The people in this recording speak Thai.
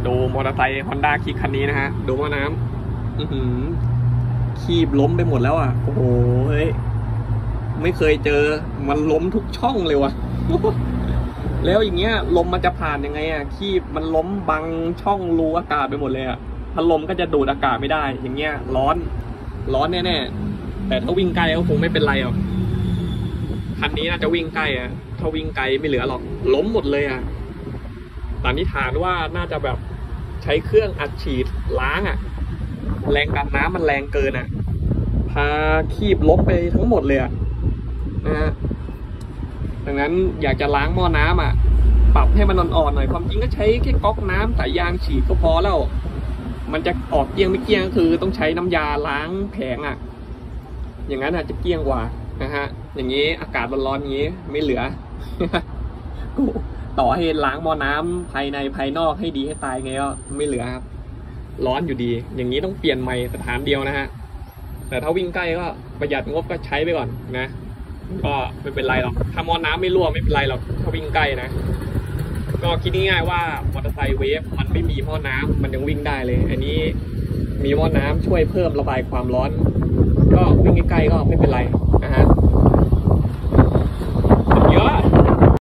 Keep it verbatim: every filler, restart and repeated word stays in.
ดูมอเตอร์ไซค์ฮอนด้าคลิกคันนี้นะฮะดูว่าน้ำอือหือขีบล้มไปหมดแล้วอ่ะโอ้โหเฮ้ยไม่เคยเจอมันล้มทุกช่องเลยวะแล้วอย่างเงี้ยลมมันจะผ่านยังไงอ่ะขีบมันล้มบังช่องรูอากาศไปหมดเลยอ่ะพัดลมก็จะดูดอากาศไม่ได้อย่างเงี้ยร้อนร้อนแน่ๆแต่ถ้าวิ่งไกลก็คงไม่เป็นไรหรอกคันนี้น่าจะวิ่งใกล้อ่ะถ้าวิ่งไกลไม่เหลือหรอกล้มหมดเลยอ่ะสันนิษฐานว่าน่าจะแบบใช้เครื่องอัดฉีดล้างอ่ะแรงดันน้ำมันแรงเกินอ่ะพาคีบล้มไปทั้งหมดเลยอ่ะนะฮะดังนั้นอยากจะล้างหม้อน้ำอ่ะปรับให้มันอ่อนๆหน่อยความจริงก็ใช้แค่ก๊อกน้ำสายยางฉีดก็พอแล้วมันจะออกเกลี้ยงไม่เกลี้ยงคือต้องใช้น้ำยาล้างแผงอ่ะอย่างนั้นอาจจะเกลี้ยงกว่านะฮะอย่างนี้อากาศร้อนๆอย่างนี้ไม่เหลือ ต่อให้ล้างหม้อน้ำภายในภายนอกให้ดีให้ตายไงก็ไม่เหลือครับร้อนอยู่ดีอย่างนี้ต้องเปลี่ยนใหม่สถานเดียวนะฮะแต่ถ้าวิ่งใกล้ก็ประหยัดงบก็ใช้ไปก่อนนะก็ไม่เป็นไรหรอกถ้าหม้อน้ำไม่รั่วไม่เป็นไรหรอกถ้าวิ่งใกล้นะก็คิดง่ายๆว่ามอเตอร์ไซค์เวฟมันไม่มีหม้อน้ำมันยังวิ่งได้เลยอันนี้มีหม้อน้ำช่วยเพิ่มระบายความร้อนก็วิ่งใกล้ๆก็ไม่เป็นไรนะฮะ